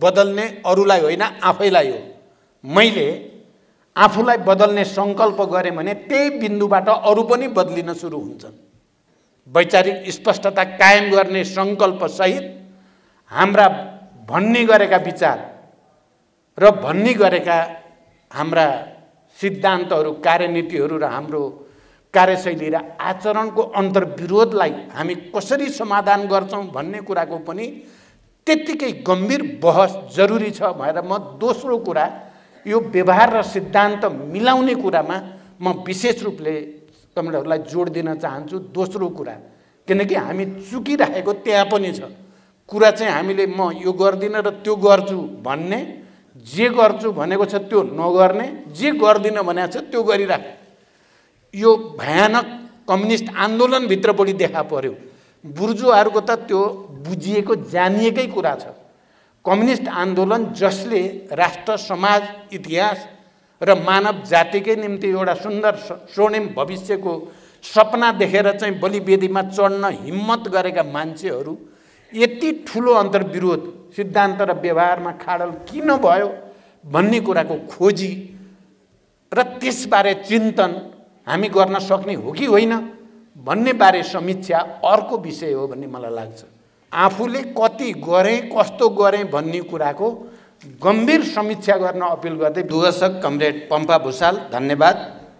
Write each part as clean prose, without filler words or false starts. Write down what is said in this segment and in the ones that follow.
बदल्ने अरूलाई होइन आफैलाई हो। मैले आफूलाई बदल्ने संकल्प गरेँ भने त्यही बिन्दुबाट अरू पनि बदलिन सुरु हुन्छन्। वैचारिक स्पष्टता कायम गर्ने संकल्प सहित हाम्रा भन्ने गरेका विचार र भन्ने गरेका हाम्रा सिद्धान्तहरू, कार्यनीतिहरू र हाम्रो कार्यशैली र आचरणको अन्तर्विरोधलाई हामी कसरी समाधान गर्छौं भन्ने कुराको पनि त्यत्तिकै गम्भीर बहस जरुरी छ भनेर म दोस्रो कुरा यो व्यवहार र सिद्धान्त मिलाउने कुरामा म विशेष रूपले तपाईहरुलाई जोड दिन चाहन्छु। दोस्रो कुरा, किनकि हामी चुकिरहेको त्यहाँ पनि छ कुरा चाहिँ हामीले म यो गर्दिन र त्यो गर्छु भन्ने, जे गर्छु भनेको छ त्यो नगर्ने, जे गर्दिन भनेको छ त्यो गरिराख्ने, यो भयानक कम्युनिस्ट आन्दोलन भित्र बढी देखा पर्यो। बुर्जुवाहरूको त त्यो बुझिएको जानिएकै कुरा छ। कम्युनिस्ट आन्दोलन जसले राष्ट्र, समाज, इतिहास र मानव जातिकै निम्ति एउटा सुन्दर स्वर्णिम भविष्यको सपना देखेर चाहिँ बलिवेदीमा चढ्न हिम्मत गरेका मान्छेहरू यति ठुलो अन्तर्विरोध सिद्धान्त र व्यवहारमा खाडल किन भयो भन्ने कुराको खोजी र त्यसबारे चिन्तन हामी गर्न सक्ने हो कि होइन भन्ने बारे समीक्षा अर्को विषय हो भन्ने मलाई लाग्छ। आफूले कति गरे, कस्तो गरे भन्ने कुराको गम्भीर समीक्षा गर्न अपिल गर्दै दुवसक कमरेड पम्पा भुसाल, धन्यवाद।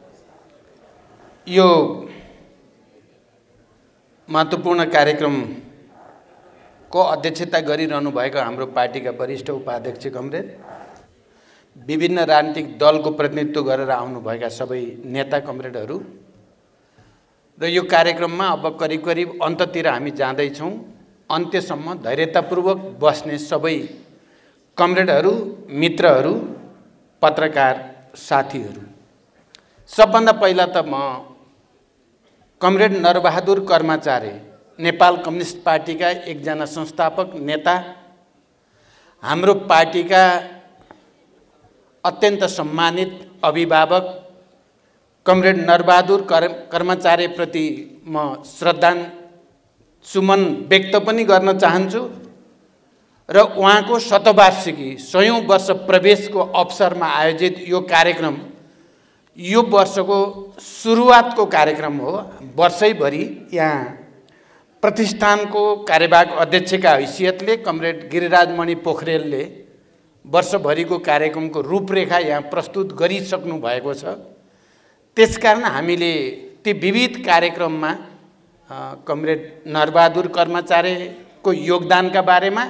यो महत्त्वपूर्ण कार्यक्रमको अध्यक्षता गरिरहनु भएको हाम्रो पार्टीका वरिष्ठ उपाध्यक्ष कमरेड, विभिन्न राजनीतिक दलको प्रतिनिधित्व गरेर आउनुभएका सबै नेता कमरेडहरू र यो कार्यक्रममा अब करिब करिब अन्ततिर हामी जाँदैछौँ। अन्त्यसम्म धैर्यतापूर्वक बस्ने सबै कमरेडहरू, मित्रहरू, पत्रकार साथीहरू, सबभन्दा पहिला त म कमरेड नरबहादुर कर्माचार्य, नेपाल कम्युनिस्ट पार्टीका एकजना संस्थापक नेता, हाम्रो पार्टीका अत्यन्त सम्मानित अभिभावक कमरेड नरबहादुर कर्माचार्यप्रति म श्रद्धासुमन व्यक्त पनि गर्न चाहन्छु र उहाँको शतवार्षिकी 100औं वर्ष प्रवेशको अवसरमा आयोजित यो कार्यक्रम यो वर्षको सुरुवातको कार्यक्रम हो। वर्षैभरि यहाँ प्रतिष्ठानको कार्यवाहक अध्यक्षका हैसियतले कमरेड गिरिराजमणि पोखरेलले वर्षभरिको कार्यक्रमको रूपरेखा यहाँ प्रस्तुत गरिसक्नु भएको छ। त्यसकारण हामीले ती विविध कार्यक्रममा कमरेड नरबहादुर कर्माचार्यको योगदानका बारेमा,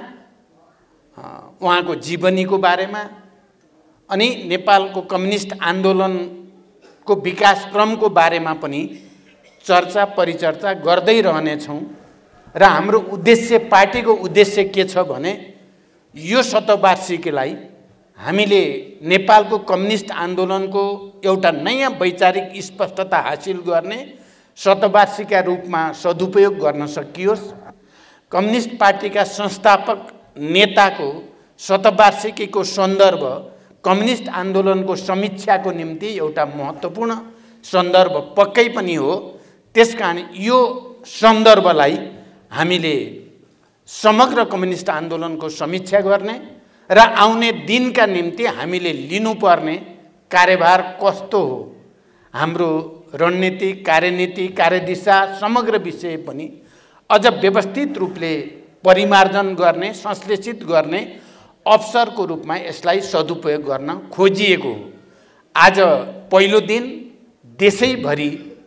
उहाँको जीवनीको बारेमा अनि नेपालको कम्युनिस्ट आन्दोलनको विकास क्रमको बारेमा पनि चर्चा परिचर्चा गर्दै रहनेछौँ र हाम्रो उद्देश्य, पार्टीको उद्देश्य के छ भने यो शतवार्षिकीलाई हामीले नेपालको कम्युनिस्ट आन्दोलनको एउटा नयाँ वैचारिक स्पष्टता हासिल गर्ने शतवार्षिका रूपमा सदुपयोग गर्न सकियोस्। कम्युनिस्ट पार्टीका संस्थापक नेताको शतवार्षिकीको सन्दर्भ कम्युनिस्ट आन्दोलनको समीक्षाको निम्ति एउटा महत्त्वपूर्ण सन्दर्भ पक्कै पनि हो। त्यसकारण यो सन्दर्भलाई हामीले समग्र कम्युनिस्ट आन्दोलनको समीक्षा गर्ने र आउने दिनका निम्ति हामीले लिनुपर्ने कार्यभार कस्तो हो, हाम्रो रणनीति, कार्यनीति, कार्यदिशा समग्र विषय पनि अझ व्यवस्थित रूपले परिमार्जन गर्ने, संश्लेषित गर्ने अवसरको रूपमा यसलाई सदुपयोग गर्न खोजिएको हो। आज पहिलो दिन देशैभरि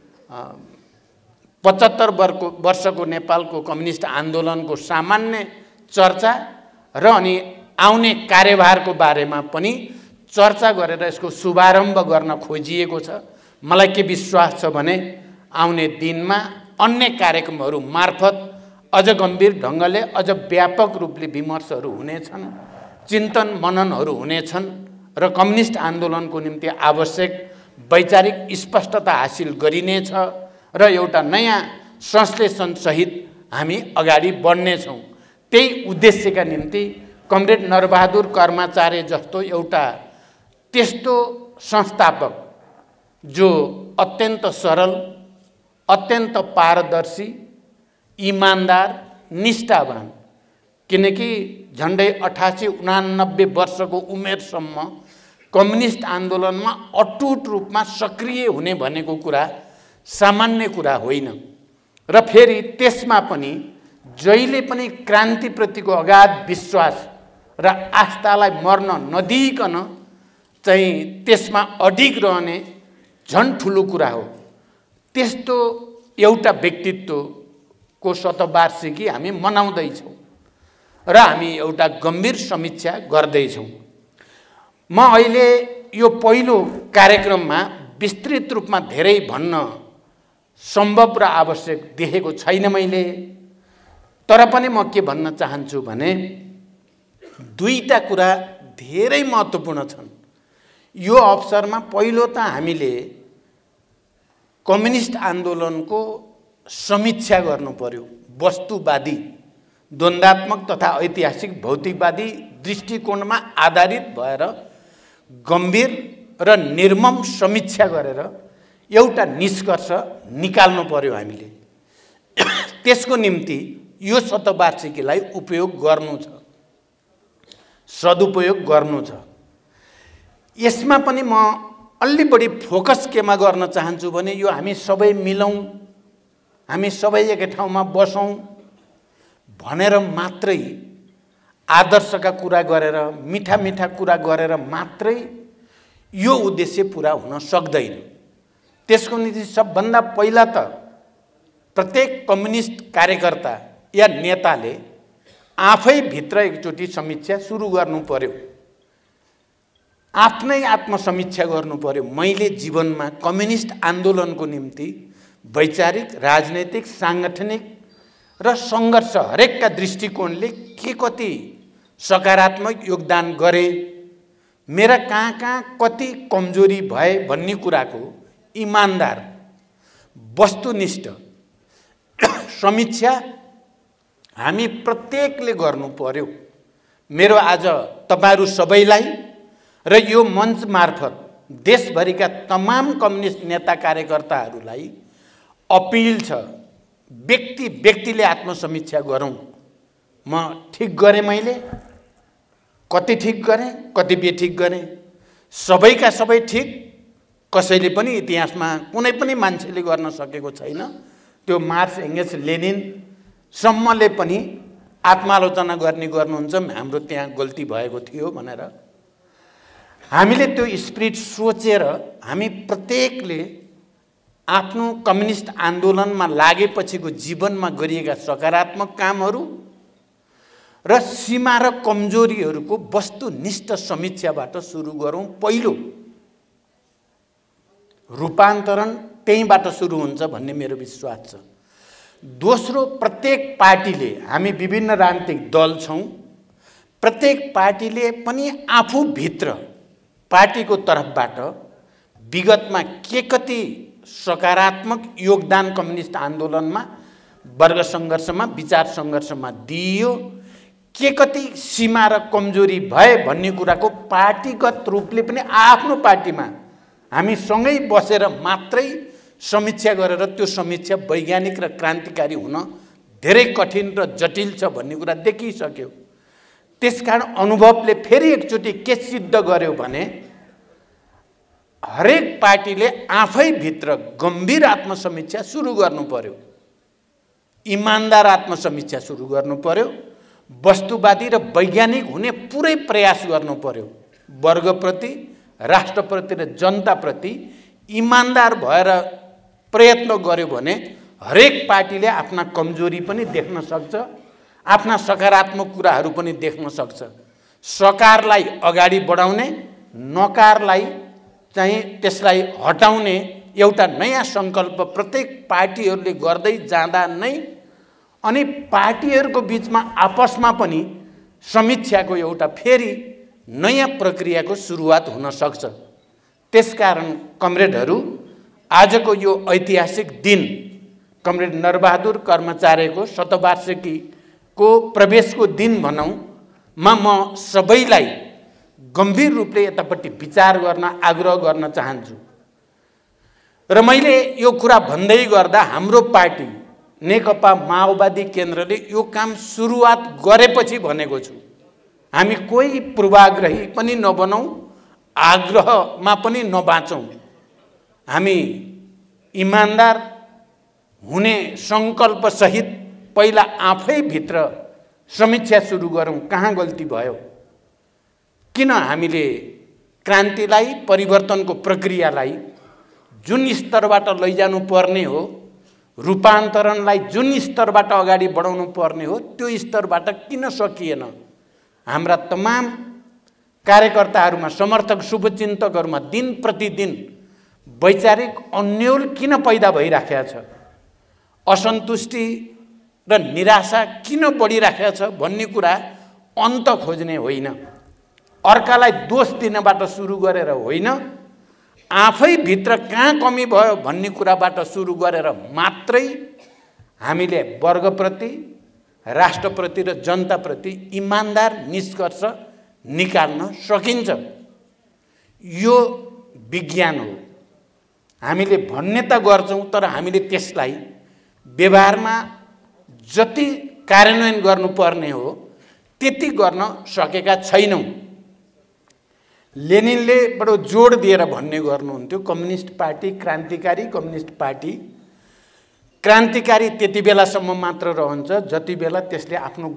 75 वर्षको नेपालको कम्युनिस्ट आन्दोलनको सामान्य चर्चा र अनि आउने कार्यभारको बारेमा पनि चर्चा गरेर यसको शुभारम्भ गर्न खोजिएको छ। मलाई के विश्वास छ भने आउने दिनमा अन्य कार्यक्रमहरू मार्फत अझ गम्भीर ढङ्गले, अझ व्यापक रूपले विमर्शहरू हुनेछन्, चिन्तन मननहरू हुनेछन् र कम्युनिस्ट आन्दोलनको निम्ति आवश्यक वैचारिक स्पष्टता हासिल गरिनेछ र एउटा नयाँ संश्लेषण सहित हामी अगाडि बढ्नेछौँ। त्यही उद्देश्यका निम्ति कमरेड नरबहादुर कर्माचार्य जस्तो एउटा त्यस्तो संस्थापक जो अत्यन्त सरल, अत्यन्त पारदर्शी, इमानदार, निष्ठावान किनकि झन्डै 88-89 वर्षको उमेरसम्म कम्युनिस्ट आन्दोलनमा अटुट रूपमा सक्रिय हुने भनेको कुरा सामान्य कुरा होइन। र फेरि त्यसमा पनि जहिले पनि क्रान्तिप्रतिको अगाध विश्वास र आस्थालाई मर्न नदिइकन चाहिँ त्यसमा अडिग रहने झन् ठुलो कुरा हो। त्यस्तो एउटा व्यक्तित्वको शतवार्षिकी हामी मनाउँदैछौँ र हामी एउटा गम्भीर समीक्षा गर्दैछौँ। म अहिले यो पहिलो कार्यक्रममा विस्तृत रूपमा धेरै भन्न सम्भव र आवश्यक देखेको छैन मैले। तर पनि म के भन्न चाहन्छु भने दुईटा कुरा धेरै महत्त्वपूर्ण छन्। यो अवसरमा पहिलो त हामीले कम्युनिस्ट आन्दोलनको समीक्षा गर्नु पर्यो। वस्तुवादी, द्वन्द्वात्मक तथा ऐतिहासिक भौतिकवादी दृष्टिकोणमा आधारित भएर गम्भीर र निर्मम समीक्षा गरेर एउटा निष्कर्ष निकाल्नु पर्यो हामीले। त्यसको निम्ति यो शतवार्षिकीलाई उपयोग गर्नु छ, सदुपयोग गर्नु छ। यसमा पनि म अलि बढी फोकस केमा गर्न चाहन्छु भने यो हामी सबै मिलौँ, हामी सबै एकै ठाउँमा बसौँ भनेर मात्रै आदर्शका कुरा गरेर मिठा मिठा कुरा गरेर मात्रै यो उद्देश्य पुरा हुन सक्दैन। त्यसको निम्ति सबभन्दा पहिला त प्रत्येक कम्युनिस्ट कार्यकर्ता या नेताले आफै भित्र एकचोटि समीक्षा सुरु गर्नु पर्यो, आफ्नै आत्मसमीक्षा गर्नु पर्यो। मैले जीवनमा कम्युनिस्ट आन्दोलनको निम्ति वैचारिक, राजनैतिक, साङ्गठनिक र सङ्घर्ष हरेकका दृष्टिकोणले के कति सकारात्मक योगदान गरे, मेरा कहाँ कहाँ कति कमजोरी भए भन्ने कुराको इमानदार वस्तुनिष्ठ समीक्षा हामी प्रत्येकले गर्नु पर्यो। मेरो आज तपाईहरू सबैलाई र यो मञ्च मार्फत देशभरिका तमाम कम्युनिस्ट नेता कार्यकर्ताहरूलाई अपिल छ, व्यक्ति व्यक्तिले आत्मसमीक्षा गरौँ। म ठिक गरेँ, मैले कति ठिक गरेँ, कति बेठिक गरेँ, सबैका सबै ठिक कसैले पनि इतिहासमा कुनै पनि मान्छेले गर्न सकेको छैन। त्यो मार्क्स, एङ्गल्स, लेनिनसम्मले पनि आत्मालोचना गर्नुहुन्छ हाम्रो त्यहाँ गल्ती भएको थियो भनेर। हामीले त्यो स्पिरिट सोचेर हामी प्रत्येकले आफ्नो कम्युनिस्ट आन्दोलनमा लागेपछिको जीवनमा गरिएका सकारात्मक कामहरू र सीमा र कमजोरीहरूको वस्तुनिष्ठ समीक्षाबाट सुरु गरौँ। पहिलो रूपान्तरण त्यहीँबाट सुरु हुन्छ भन्ने मेरो विश्वास छ। दोस्रो, प्रत्येक पार्टीले, हामी विभिन्न राजनीतिक दल छौँ, प्रत्येक पार्टीले पनि आफूभित्र पार्टीको तर्फबाट विगतमा के कति सकारात्मक योगदान कम्युनिस्ट आन्दोलनमा, वर्ग सङ्घर्षमा, विचार सङ्घर्षमा दिइयो, के कति सीमा र कमजोरी भए भन्ने कुराको पार्टीगत रूपले पनि आफ्नो पार्टीमा हामी सँगै बसेर मात्रै समीक्षा गरेर त्यो समीक्षा वैज्ञानिक र क्रान्तिकारी हुन धेरै कठिन र जटिल छ भन्ने कुरा देखिसक्यो। त्यसकारण अनुभवले फेरि एकचोटि के सिद्ध गर्यो भने हरेक पार्टीले आफै भित्र गम्भीर आत्मसमीक्षा सुरु गर्नु पर्यो, इमानदार आत्मसमीक्षा सुरु गर्नु पर्यो, वस्तुवादी र वैज्ञानिक हुने पुरै प्रयास गर्नु पर्यो। वर्गप्रति, राष्ट्रप्रति र जनताप्रति इमानदार भएर प्रयत्न गर्यो भने हरेक पार्टीले आफ्ना कमजोरी पनि देख्न सक्छ, आफ्ना सकारात्मक कुराहरू पनि देख्न सक्छ। सकारलाई अगाडि बढाउने, नकारलाई चाहिँ त्यसलाई हटाउने एउटा नयाँ सङ्कल्प प्रत्येक पार्टीहरूले गर्दै जाँदा नै अनि पार्टीहरूको बिचमा आपसमा पनि समीक्षाको एउटा फेरि नयाँ प्रक्रियाको सुरुवात हुन सक्छ। त्यसकारण कमरेडहरू, आजको यो ऐतिहासिक दिन कमरेड नरबहादुर कर्मचारीको शतवार्षिकीको प्रवेशको दिन भनौँ म सबैलाई गम्भीर रूपले यतापट्टि विचार गर्न आग्रह गर्न चाहन्छु। र मैले यो कुरा भन्दै गर्दा हाम्रो पार्टी नेकपा माओवादी केन्द्रले यो काम सुरुवात गरेपछि भनेको छु। हामी कोही पूर्वाग्रही पनि नबनौं, आग्रहमा पनि नबाँचौं। हामी इमानदार हुने संकल्प सहित पहिला आफै भित्र समीक्षा सुरु गरौं, कहाँ गल्ती भयो, किन हामीले क्रान्तिलाई, परिवर्तनको प्रक्रियालाई जुन स्तरबाट लैजानु पर्ने हो, रूपान्तरणलाई जुन स्तरबाट अगाडि बढाउनु पर्ने हो, त्यो स्तरबाट किन सकिएन। हाम्रा तमाम कार्यकर्ताहरूमा, समर्थक, शुभचिन्तकहरूमा दिन प्रतिदिन वैचारिक अन्योल किन पैदा भइराखेको छ, असन्तुष्टि र निराशा किन बढिराखेको छ भन्ने कुरा अन्त खोज्ने होइन, अर्कालाई दोष दिनबाट सुरु गरेर होइन, आफै भित्र कहाँ कमी भयो भन्ने कुराबाट सुरु गरेर मात्रै हामीले वर्गप्रति, राष्ट्रप्रति र जनताप्रति इमानदार निष्कर्ष निकाल्न सकिन्छ। यो विज्ञान हो। हामीले भन्ने त गर्छौं, तर हामीले त्यसलाई व्यवहारमा जति कार्यान्वयन गर्नुपर्ने हो त्यति गर्न सकेका छैनौं। लेनिनले बडो जोड दिएर भन्ने गर्नुहुन्थ्यो, कम्युनिस्ट पार्टी क्रान्तिकारी कम्युनिस्ट पार्टी क्रान्तिकारी त्यति बेलासम्म मात्र रहन्छ जति बेला त्यसले आफ्नो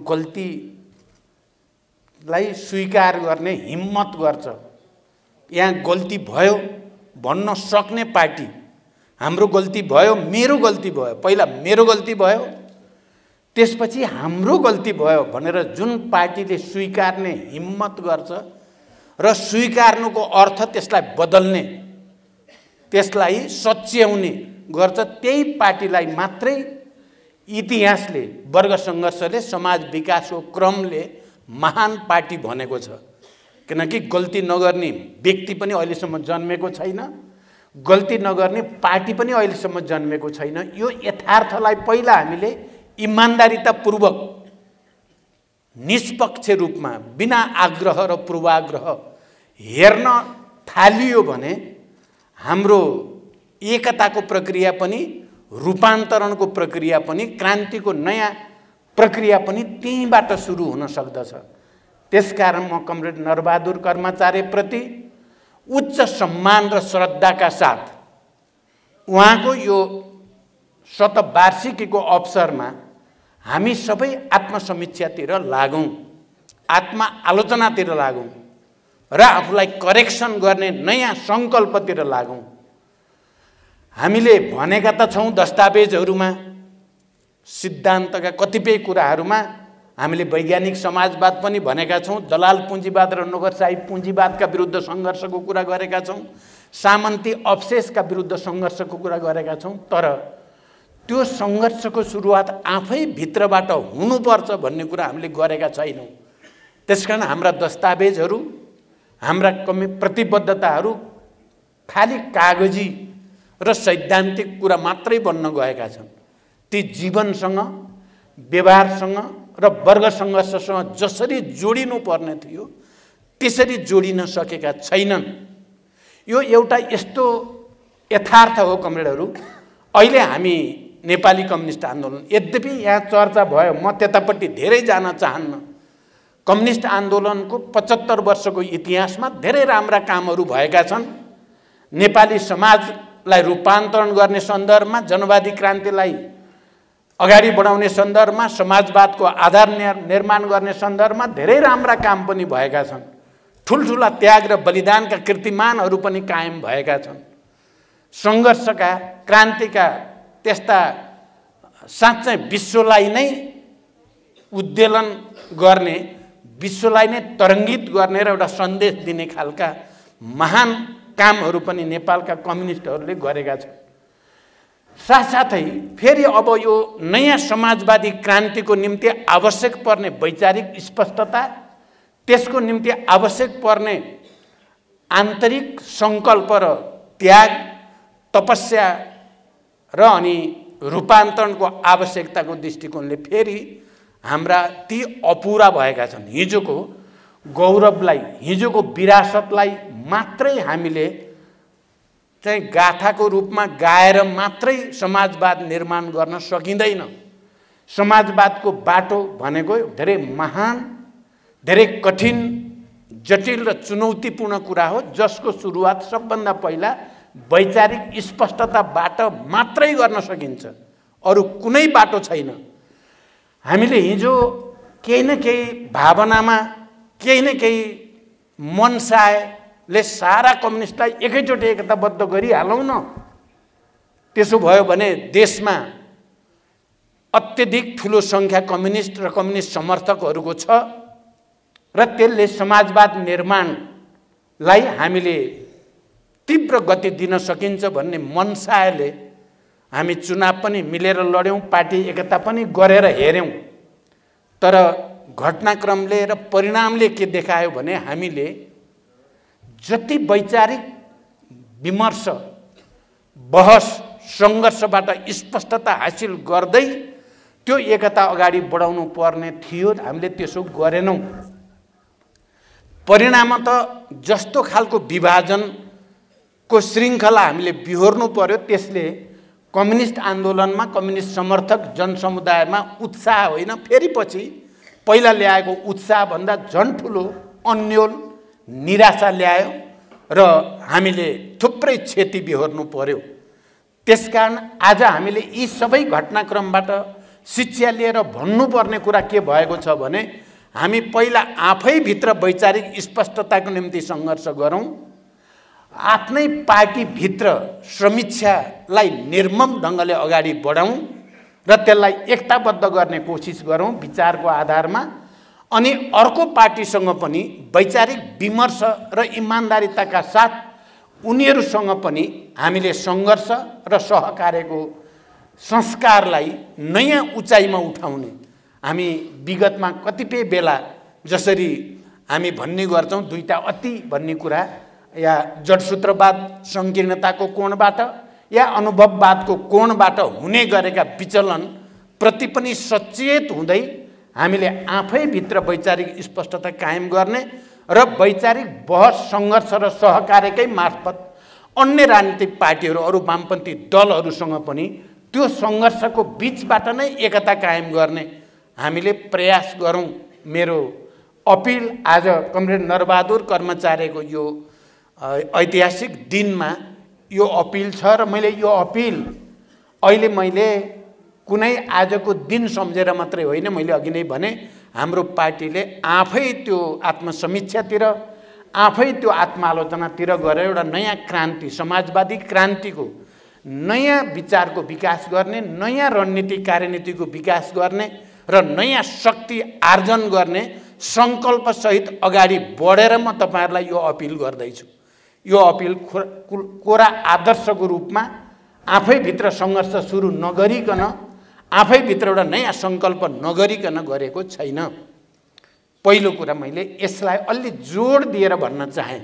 गल्तीलाई स्वीकार गर्ने हिम्मत गर्छ। यहाँ गल्ती भयो भन्न सक्ने पार्टी, हाम्रो गल्ती भयो, मेरो गल्ती भयो, पहिला मेरो गल्ती भयो, त्यसपछि हाम्रो गल्ती भयो भनेर जुन पार्टीले स्वीकार्ने हिम्मत गर्छ र स्वीकार्नुको अर्थ त्यसलाई बदल्ने, त्यसलाई सच्याउने गर्छ, त्यही पार्टीलाई मात्रै इतिहासले, वर्ग सङ्घर्षले, समाज विकासको क्रमले महान पार्टी भनेको छ। किनकि गल्ती नगर्ने व्यक्ति पनि अहिलेसम्म जन्मेको छैन, गल्ती नगर्ने पार्टी पनि अहिलेसम्म जन्मेको छैन। यो यथार्थलाई पहिला हामीले इमानदारीतापूर्वक, निष्पक्ष रूपमा, बिना आग्रह र पूर्वाग्रह हेर्न थालियो भने हाम्रो एकताको प्रक्रिया पनि, रूपान्तरणको प्रक्रिया पनि, क्रान्तिको नयाँ प्रक्रिया पनि त्यहीबाट सुरु हुन सक्दछ। त्यसकारण म कमरेड नरबहादुर कर्माचार्यप्रति उच्च सम्मान र श्रद्धाका साथ उहाँको यो शतवार्षिकीको अवसरमा हामी सबै आत्मसमीक्षातिर लागौं, आत्मा आलोचनातिर लागौं र आफूलाई करेक्सन गर्ने नयाँ संकल्पतिर लागौं। हामीले भनेका त छौं दस्तावेजहरूमा, सिद्धान्तका कतिपय कुराहरूमा, हामीले वैज्ञानिक समाजवाद पनि भनेका छौं, दलाल पुँजीवाद र नोकरशाही पुँजीवादका विरुद्ध सङ्घर्षको कुरा गरेका छौं, सामन्ती अवशेषका विरुद्ध सङ्घर्षको कुरा गरेका छौं, तर त्यो सङ्घर्षको सुरुवात आफै भित्रबाट हुनुपर्छ भन्ने कुरा हामीले गरेका छैनौं। त्यसकारण हाम्रा दस्तावेजहरू, हाम्रा प्रतिबद्धताहरू खाली कागजी र सैद्धान्तिक कुरा मात्रै बन्न गएका छन्। ती जीवनसँग, व्यवहारसँग र वर्ग सङ्घर्षसँग जसरी जोडिनु पर्ने थियो त्यसरी जोडिन सकेका छैनन्। यो एउटा यस्तो यथार्थ हो कमरेडहरू। अहिले हामी नेपाली कम्युनिस्ट आन्दोलन, यद्यपि यहाँ चर्चा भयो, म त्यतापट्टि धेरै जान चाहन्न। कम्युनिस्ट आन्दोलनको 75 वर्षको इतिहासमा धेरै राम्रा कामहरू भएका छन्। नेपाली समाजलाई रूपान्तरण गर्ने सन्दर्भमा, जनवादी क्रान्तिलाई अगाडि बढाउने सन्दर्भमा, समाजवादको आधार निर्माण गर्ने सन्दर्भमा धेरै राम्रा काम पनि भएका छन्। ठुलठुला त्याग र बलिदानका कीर्तिमानहरू पनि कायम भएका छन्। सङ्घर्षका, क्रान्तिका त्यस्ता साँच्चै विश्वलाई नै उद्वेलन गर्ने, विश्वलाई नै तरङ्गित गर्ने र एउटा सन्देश दिने खालका महान कामहरू पनि नेपालका कम्युनिस्टहरूले गरेका छन्। साथसाथै फेरि अब यो नयाँ समाजवादी क्रान्तिको निम्ति आवश्यक पर्ने वैचारिक स्पष्टता, त्यसको निम्ति आवश्यक पर्ने आन्तरिक सङ्कल्प र त्याग, तपस्या र अनि रूपान्तरणको आवश्यकताको दृष्टिकोणले फेरि हाम्रा ती अपुरा भएका छन्। हिजोको गौरवलाई, हिजोको विरासतलाई मात्रै हामीले चाहिँ गाथाको रूपमा गाएर मात्रै समाजवाद निर्माण गर्न सकिँदैन। समाजवादको बाटो भनेको धेरै महान, धेरै कठिन, जटिल र चुनौतीपूर्ण कुरा हो, जसको सुरुवात सबभन्दा पहिला वैचारिक स्पष्टताबाट मात्रै गर्न सकिन्छ, अरू कुनै बाटो छैन। हामीले हिजो केही न केही भावनामा, केही न केही मनसायले सारा कम्युनिस्टलाई एकैचोटि एकताबद्ध गरिहालौँ न, त्यसो भयो भने देशमा अत्यधिक ठुलो सङ्ख्या कम्युनिस्ट र कम्युनिस्ट समर्थकहरूको छ र त्यसले समाजवाद निर्माणलाई हामीले तीव्र गति दिन सकिन्छ भन्ने मनसायले हामी चुनाव पनि मिलेर लड्यौँ, पार्टी एकता पनि गरेर हेऱ्यौँ। तर घटनाक्रमले र परिणामले के देखायो भने हामीले जति वैचारिक विमर्श, बहस, सङ्घर्षबाट स्पष्टता हासिल गर्दै त्यो एकता अगाडि बढाउनु पर्ने थियो, हामीले त्यसो गरेनौँ। परिणामत जस्तो खालको विभाजनको श्रृङ्खला हामीले बिहोर्नु पर्यो, त्यसले कम्युनिस्ट आन्दोलनमा कम्युनिस्ट समर्थक जनसमुदायमा उत्साह होइन, फेरि पछि पहिला ल्याएको उत्साहभन्दा झन् ठुलो अन्यल निराशा ल्यायो र हामीले थुप्रै क्षति बिहोर्नु पर्यो। त्यसकारण आज हामीले यी सबै घटनाक्रमबाट शिक्षा लिएर भन्नुपर्ने कुरा के भएको छ भने हामी पहिला आफैभित्र वैचारिक स्पष्टताको निम्ति सङ्घर्ष गरौँ, आफ्नै पार्टीभित्र समीक्षालाई निर्मम ढङ्गले अगाडि बढाउँ र त्यसलाई एकताबद्ध गर्ने कोसिस गरौँ विचारको आधारमा। अनि अर्को पार्टीसँग पनि वैचारिक विमर्श र इमान्दारिताका साथ उनीहरूसँग पनि हामीले सङ्घर्ष र सहकार्यको संस्कारलाई नयाँ उचाइमा उठाउने। हामी विगतमा कतिपय बेला जसरी हामी भन्ने गर्छौँ दुईटा अति भन्ने कुरा, या जडसूत्रवाद सङ्कीर्णताको कोणबाट या अनुभववादको कोणबाट हुने गरेका विचलन प्रति पनि सचेत हुँदै हामीले आफैभित्र वैचारिक स्पष्टता कायम गर्ने र वैचारिक बहस, सङ्घर्ष र सहकार्यकै मार्फत अन्य राजनीतिक पार्टीहरू, अरू वामपन्थी दलहरूसँग पनि त्यो सङ्घर्षको बिचबाट नै एकता कायम गर्ने हामीले प्रयास गरौँ। मेरो अपिल आज कमरेड नरबहादुर कर्मचारीको यो ऐतिहासिक दिनमा यो अपिल छ र मैले यो अपिल मैले कुनै आजको दिन सम्झेर मात्रै होइन, मैले अघि नै भने हाम्रो पार्टीले आफै त्यो आत्मसमीक्षातिर, आफै त्यो आत्मालोचनातिर गएर एउटा नयाँ क्रान्ति, समाजवादी क्रान्तिको नयाँ विचारको विकास गर्ने, नयाँ रणनीतिक कार्यनीतिको विकास गर्ने र नयाँ शक्ति आर्जन गर्ने सङ्कल्पसहित अगाडि बढेर म तपाईँहरूलाई यो अपिल गर्दैछु। यो अपिल कोरा आदर्शको रूपमा आफैभित्र सङ्घर्ष सुरु नगरिकन, आफैभित्र एउटा नयाँ सङ्कल्प नगरिकन गरेको छैन। पहिलो कुरा मैले यसलाई अलि जोड दिएर भन्न चाहेँ।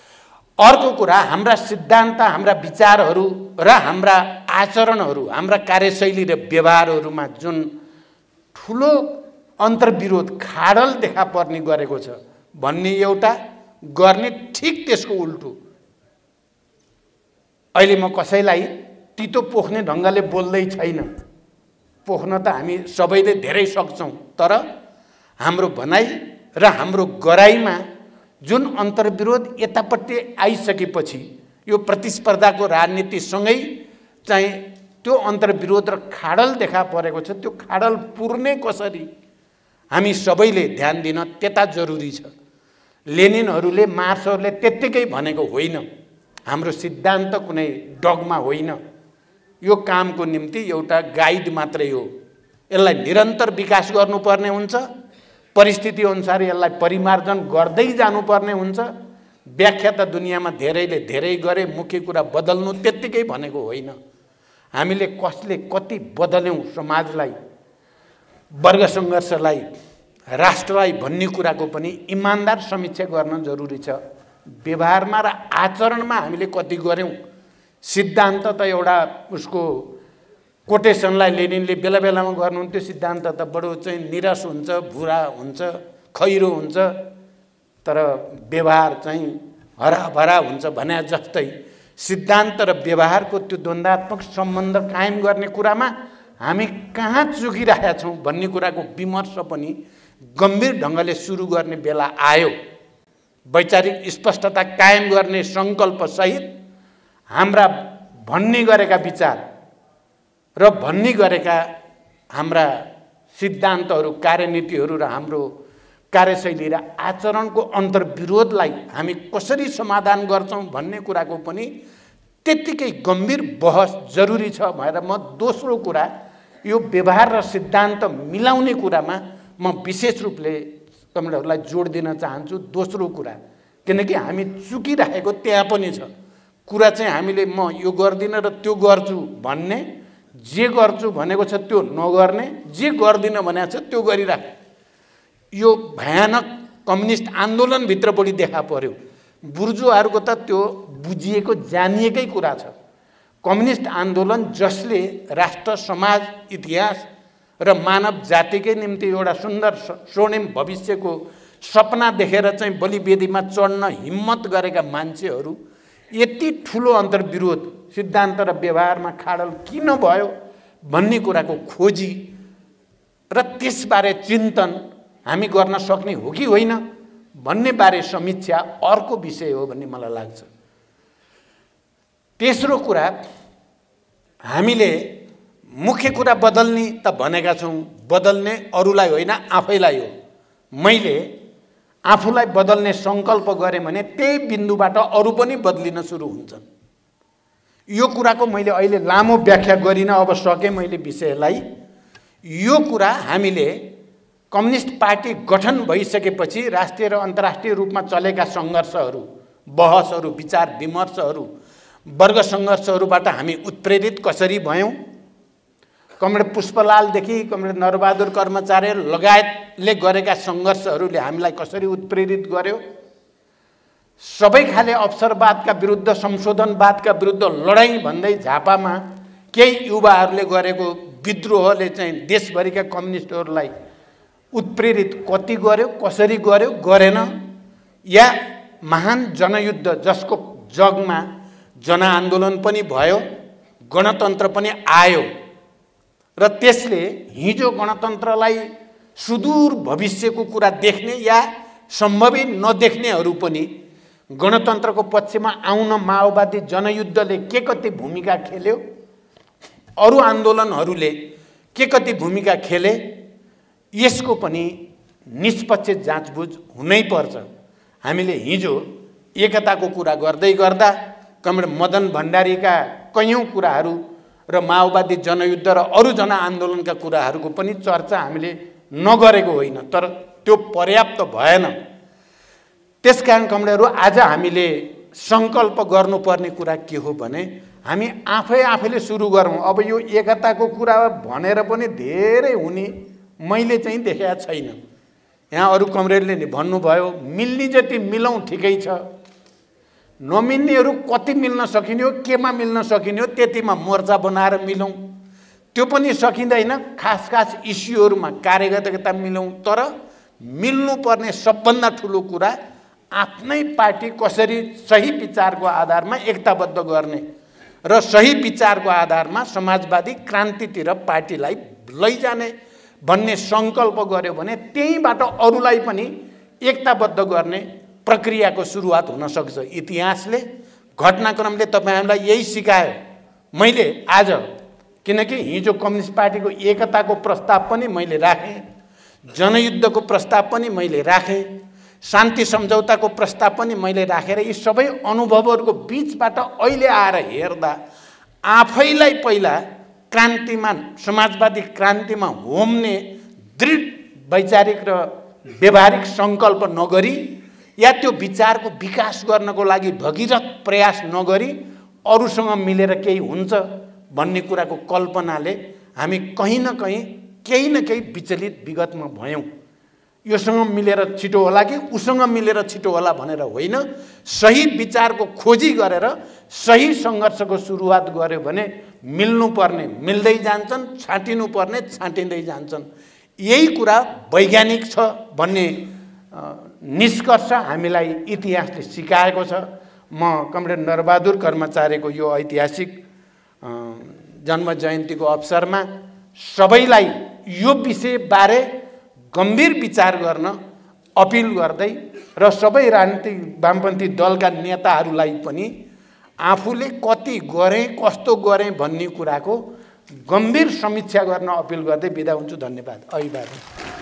अर्को कुरा, हाम्रा सिद्धान्त, हाम्रा विचारहरू र हाम्रा आचरणहरू, हाम्रा कार्यशैली र व्यवहारहरूमा जुन ठुलो अन्तर्विरोध, खाडल देखा पर्ने गरेको छ भन्ने एउटा, गर्ने ठिक त्यसको उल्टो। अहिले म कसैलाई तितो पोख्ने ढङ्गले बोल्दै छैन, पोख्न त हामी सबैले धेरै सक्छौँ, तर हाम्रो भनाइ र हाम्रो गराइमा जुन अन्तर्विरोध यतापट्टि आइसकेपछि यो प्रतिस्पर्धाको राजनीतिसँगै चाहिँ त्यो अन्तर्विरोध र खाडल देखा परेको छ, त्यो खाडल पुर्ने कसरी हामी सबैले ध्यान दिन त्यता जरुरी छ। लेनिनहरूले, मार्क्सहरूले त्यत्तिकै भनेको होइन, हाम्रो सिद्धान्त कुनै डगमा होइन, यो कामको निम्ति एउटा गाइड मात्रै हो। यसलाई निरन्तर विकास गर्नुपर्ने हुन्छ, परिस्थिति अनुसार यसलाई परिमार्जन गर्दै जानुपर्ने हुन्छ। व्याख्या त दुनियाँमा धेरैले धेरै गरे, मुख्य कुरा बदल्नु त्यत्तिकै भनेको होइन। हामीले कसले कति बदल्यौँ समाजलाई, वर्ग सङ्घर्षलाई, राष्ट्रलाई भन्ने कुराको पनि इमान्दार समीक्षा गर्न जरुरी छ। व्यवहारमा र आचरणमा हामीले कति गऱ्यौँ, सिद्धान्त त एउटा उसको कोटेसनलाई लेनिनले बेला बेलामा गर्नुहुन्थ्यो, सिद्धान्त त बडो चाहिँ निरस हुन्छ, भुरा हुन्छ, खैरो हुन्छ, तर व्यवहार चाहिँ हराभरा हुन्छ भने जस्तै सिद्धान्त र व्यवहारको त्यो द्वन्द्वात्मक सम्बन्ध कायम गर्ने कुरामा हामी कहाँ चुकिरहेका छौँ भन्ने कुराको विमर्श पनि गम्भीर ढङ्गले सुरु गर्ने बेला आयो। वैचारिक स्पष्टता कायम गर्ने सङ्कल्पसहित हाम्रा भन्ने गरेका विचार र भन्ने गरेका हाम्रा सिद्धान्तहरू, कार्यनीतिहरू र हाम्रो कार्यशैली र आचरणको अन्तर्विरोधलाई हामी कसरी समाधान गर्छौँ भन्ने कुराको पनि त्यत्तिकै गम्भीर बहस जरुरी छ भनेर म दोस्रो कुरा यो व्यवहार र सिद्धान्त मिलाउने कुरामा म विशेष रूपले तपाईँहरूलाई जोड दिन चाहन्छु। दोस्रो कुरा, किनकि हामी चुकिरहेको त्यहाँ पनि छ कुरा चाहिँ हामीले म यो गर्दिनँ र त्यो गर्छु भन्ने, जे गर्छु भनेको छ त्यो नगर्ने, जे गर्दिनँ भनेको छ त्यो गरिराख्ने, यो भयानक कम्युनिस्ट आन्दोलनभित्र बढी देखा पर्यो। बुर्जुवाहरूको त त्यो बुझिएको जानिएकै कुरा छ। कम्युनिस्ट आन्दोलन जसले राष्ट्र, समाज, इतिहास र मानव जातिकै निम्ति एउटा सुन्दर स्वर्णिम भविष्यको सपना देखेर चाहिँ बलिवेदीमा चढ्न हिम्मत गरेका मान्छेहरू यति ठुलो अन्तर्विरोध सिद्धान्त र व्यवहारमा खाडल किन भयो भन्ने कुराको खोजी र त्यसबारे चिन्तन हामी गर्न सक्ने हो कि होइन भन्ने बारे समीक्षा अर्को विषय हो भन्ने मलाई लाग्छ। तेस्रो कुरा, हामीले मुख्य कुरा बदल्ने त भनेका छौँ, बदल्ने अरूलाई होइन आफैलाई हो। मैले आफूलाई बदल्ने सङ्कल्प गरेँ भने त्यही बिन्दुबाट अरू पनि बदलिन सुरु हुन्छन्। यो कुराको मैले अहिले लामो व्याख्या गरिनँ, अब सकेँ मैले विषयलाई। यो कुरा हामीले कम्युनिस्ट पार्टी गठन भइसकेपछि राष्ट्रिय र अन्तर्राष्ट्रिय रूपमा चलेका सङ्घर्षहरू, बहसहरू, विचार विमर्शहरू, वर्ग सङ्घर्षहरूबाट हामी उत्प्रेरित कसरी भयौँ, कमरेड पुष्पलालदेखि कमरेड नरबहादुर कर्मचारी लगायतले गरेका सङ्घर्षहरूले हामीलाई कसरी उत्प्रेरित गर्यो, सबै खाले अवसरवादका विरुद्ध, संशोधनवादका विरुद्ध लडाइँ भन्दै झापामा केही युवाहरूले गरेको विद्रोहले चाहिँ देशभरिका कम्युनिस्टहरूलाई उत्प्रेरित कति गर्यो, कसरी गर्यो, गरेन, या महान जनयुद्ध जसको जगमा जनआन्दोलन पनि भयो, गणतन्त्र पनि आयो र त्यसले हिजो गणतन्त्रलाई सुदूर भविष्यको कुरा देख्ने या सम्भवै नदेख्नेहरू पनि गणतन्त्रको पक्षमा आउन माओवादी जनयुद्धले के कति भूमिका खेल्यो, अरू आन्दोलनहरूले के कति भूमिका खेले, यसको पनि निष्पक्ष जाँचबुझ हुनै पर्छ। हामीले हिजो एकताको कुरा गर्दै गर्दा कमरेड मदन भण्डारीका कैयौँ कुराहरू र माओवादी जनयुद्ध र अरू जनआन्दोलनका कुराहरूको पनि चर्चा हामीले नगरेको होइन, तर त्यो पर्याप्त भएन। त्यसकारण कमरेडहरू, आज हामीले सङ्कल्प गर्नुपर्ने कुरा के हो भने हामी आफैले सुरु गरौँ। अब यो एकताको कुरा भनेर पनि धेरै हुने मैले चाहिँ देखेको छैन। यहाँ अरू कमरेडले नि भन्नुभयो मिल्ने जति मिलौँ, ठिकै छ, नमिल्नेहरू कति मिल्न सकिने हो, केमा मिल्न सकिने हो त्यतिमा मोर्चा बनाएर मिलौँ, त्यो पनि सकिँदैन। खास इस्युहरूमा कार्यगतता मिलौँ, तर मिल्नुपर्ने सबभन्दा ठुलो कुरा आफ्नै पार्टी कसरी सही विचारको आधारमा एकताबद्ध गर्ने र सही विचारको आधारमा समाजवादी क्रान्तितिर पार्टीलाई लैजाने भन्ने सङ्कल्प गर्यो भने त्यहीँबाट अरूलाई पनि एकताबद्ध गर्ने प्रक्रियाको सुरुवात हुन सक्छ। इतिहासले, घटनाक्रमले तपाईँहरूलाई यही सिकायो। मैले आज, किनकि हिजो कम्युनिस्ट पार्टीको एकताको प्रस्ताव पनि मैले राखेँ, जनयुद्धको प्रस्ताव पनि मैले राखेँ, शान्ति सम्झौताको प्रस्ताव पनि मैले राखेर यी सबै अनुभवहरूको बिचबाट अहिले आएर हेर्दा आफैलाई पहिला क्रान्तिमा, समाजवादी क्रान्तिमा होम्ने दृढ वैचारिक र व्यवहारिक सङ्कल्प नगरी या त्यो विचारको विकास गर्नको लागि भगीरथ प्रयास नगरी अरूसँग मिलेर केही हुन्छ भन्ने कुराको कल्पनाले हामी कहीँ न कहीँ केही न केही विचलित विगतमा भयौँ। योसँग मिलेर छिटो होला कि उसँग मिलेर छिटो होला भनेर होइन, सही विचारको खोजी गरेर सही सङ्घर्षको सुरुवात गर्यो भने मिल्नुपर्ने मिल्दै जान्छन्, छाँटिनुपर्ने छाँटिँदै जान्छन्। यही कुरा वैज्ञानिक छ भन्ने निष्कर्ष हामीलाई इतिहासले सिकाएको छ। म कमरेड नरबहादुर कर्मचारीको यो ऐतिहासिक जन्म जयन्तीको अवसरमा सबैलाई यो विषयबारे गम्भीर विचार गर्न अपिल गर्दै र सबै राजनीतिक वामपन्थी दलका नेताहरूलाई पनि आफूले कति गरे कस्तो गरे भन्ने कुराको गम्भीर समीक्षा गर्न अपिल गर्दै बिदा हुन्छु। धन्यवाद। अभिवादन।